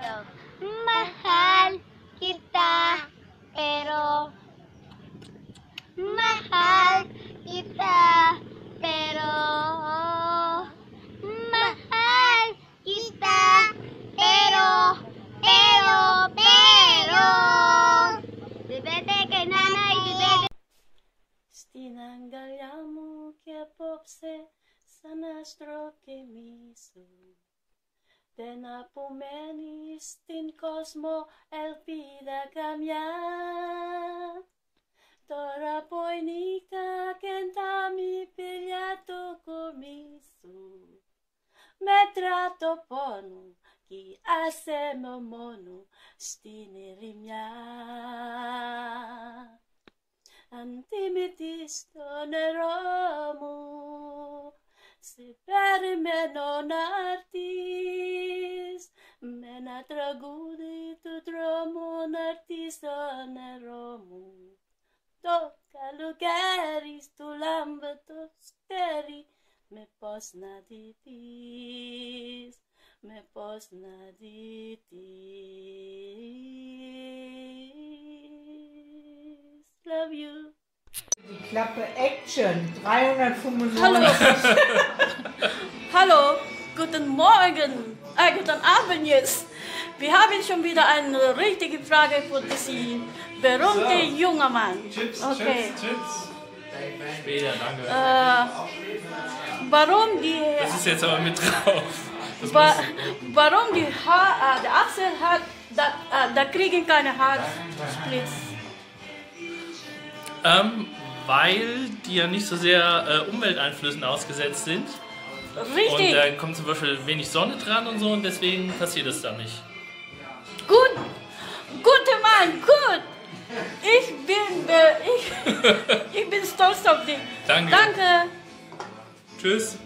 Mahal kita, pero mahal kita, pero mahal kita, pero depende kay nanay, depende. Stinangagliamo che popse sa nostro che miso. Dena pomenis tin cosmo el vida cambiar. Tora poi nika kentami pigliato comiso. Me tratto pono chi asemo mono stine rimia. Antimitis doneromo. Se per me non artis, me na tragudi tu tromo un artista neromo. Tocca lugaris tu lambato steri, me posna ditis, me posna ditis. Love you. Die Klappe Action 395. Hallo. Hallo, guten Morgen, guten Abend jetzt. Wir haben schon wieder eine richtige Frage für diesen berühmten jungen Mann. Okay. Chips. Später, danke. Warum die... Das ist jetzt aber mit drauf. Warum die der Axel hat, da kriegen keine Haarsplits? Weil die ja nicht so sehr Umwelteinflüssen ausgesetzt sind. Richtig. Und da kommt zum Beispiel wenig Sonne dran und so und deswegen passiert es dann nicht. Gut, guter Mann, gut. Ich bin stolz auf dich. Danke. Danke. Tschüss.